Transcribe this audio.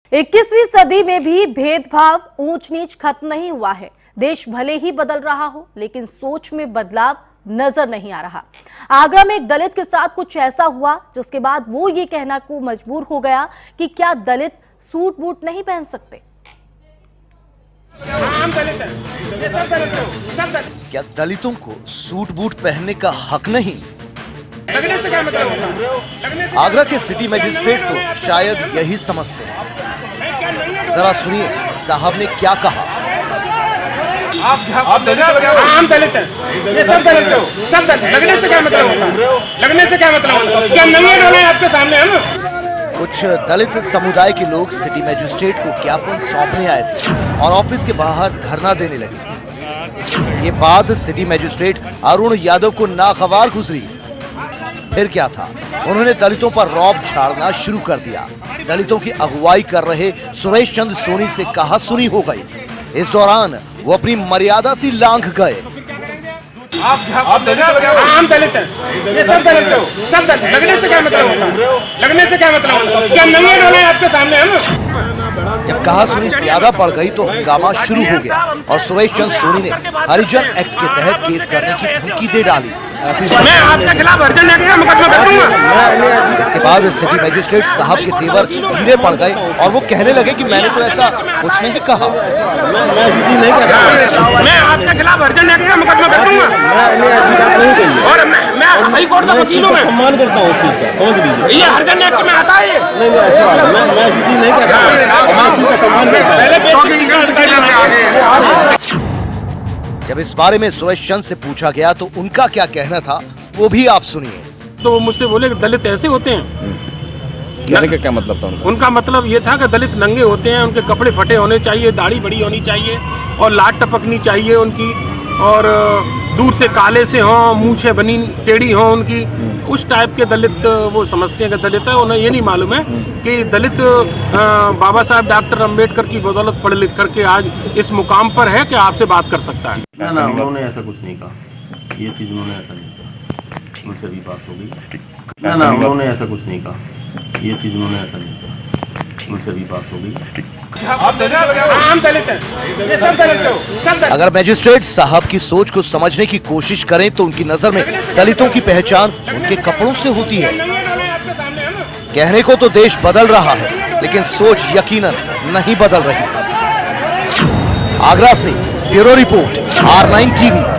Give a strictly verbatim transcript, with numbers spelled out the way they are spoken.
इक्कीसवीं सदी में भी भेदभाव, ऊंच नीच खत्म नहीं हुआ है। देश भले ही बदल रहा हो, लेकिन सोच में बदलाव नजर नहीं आ रहा। आगरा में एक दलित के साथ कुछ ऐसा हुआ जिसके बाद वो ये कहना को मजबूर हो गया कि क्या दलित सूट बूट नहीं पहन सकते। हम दलित हैं, ये सब दलित हैं, सब दलित। क्या दलितों को सूट बूट पहनने का हक नहीं? लगने से क्या मतलब होता है? आगरा के सिटी मजिस्ट्रेट तो शायद यही समझते हैं। जरा सुनिए साहब ने क्या कहा। आप आप दलित हम दलित हैं, ये सब दलित हैं, सब दलित। लगने से क्या मतलब होता है? लगने से क्या मतलब होता है? क्या नहीं है आपके सामने हम? कुछ दलित समुदाय के लोग सिटी मजिस्ट्रेट को ज्ञापन सौंपने आए थे और ऑफिस के बाहर धरना देने लगे। ये बात सिटी मजिस्ट्रेट अरुण यादव को नागवार गुजरी। फिर क्या था, उन्होंने दलितों पर रौब झाड़ना शुरू कर दिया। दलितों की अगुवाई कर रहे सुरेश चंद्र सोनी से कहा सुनी हो गई। इस दौरान वो अपनी मर्यादा सी लांघ गए। आप आप दलित हम दलित हैं, ये सब दलित हैं, सब दलित। लगने से क्या मतलब होता है? लगने से क्या मतलब होता है? क्या नहीं है आपके सामने हम? जब कहा सुनी ज्यादा बढ़ गई तो हंगामा शुरू हो गया और सुरेश चंद्र सोनी ने हरिजन एक्ट के तहत केस करने की धमकी दे डाली। मैं आपके खिलाफ हरिजन एक्ट का मुकदमा कर दूंगा। इसके बाद सिटी मजिस्ट्रेट साहब के तेवर ढीले पड़ गए और वो कहने लगे कि मैंने तो ऐसा कुछ नहीं कहा। मैं आपके खिलाफ हरिजन एक्ट का मुकदमा कर दूंगा और मैं मैं हाई कोर्ट का वकील हूँ। मैं सम्मान करता हूँ उस चीज का, समझ लीजिए। ये हरिजन एक्ट में आता है। नहीं नहीं ऐसा मैं मैं ऐसी चीज नहीं कर रहा, मैं चीज का सम्मान करता हूँ। पहले बेसिक शिक्षा अधिकारी से आगे। जब इस बारे में सुरेश चंद्र से पूछा गया तो उनका क्या कहना था वो भी आप सुनिए। तो वो मुझसे बोले कि दलित ऐसे होते हैं। कहने का क्या मतलब था उनका? उनका मतलब ये था कि दलित नंगे होते हैं, उनके कपड़े फटे होने चाहिए, दाढ़ी बड़ी होनी चाहिए और लाट टपकनी चाहिए उनकी, और दूर से काले से हों, मूछें बनी टेढ़ी हों उनकी। उस टाइप के दलित वो समझते हैं कि दलित है। उन्हें ये नहीं मालूम है कि दलित बाबा साहब डॉक्टर अंबेडकर की बदौलत पढ़ लिख करके आज इस मुकाम पर है कि आपसे बात कर सकता है। ना ना उन्होंने ऐसा कुछ नहीं कहा, ये चीज़ उन्होंने ऐसा नहीं कहा, उनसे भी बात हो गई। ना ना उन्होंने ऐसा कुछ नहीं कहा, ये चीज़ उन्होंने ऐसा नहीं कहा, उनसे भी बात हो गई। हम दलित हैं, ये सब दलित हैं, सब दलित। अगर मजिस्ट्रेट साहब की सोच को समझने की कोशिश करें तो उनकी नजर में दलितों की पहचान उनके कपड़ों से होती है। कहने को तो देश बदल रहा है, लेकिन सोच यकीनन नहीं बदल रही। आगरा से bureau report, R nine TV.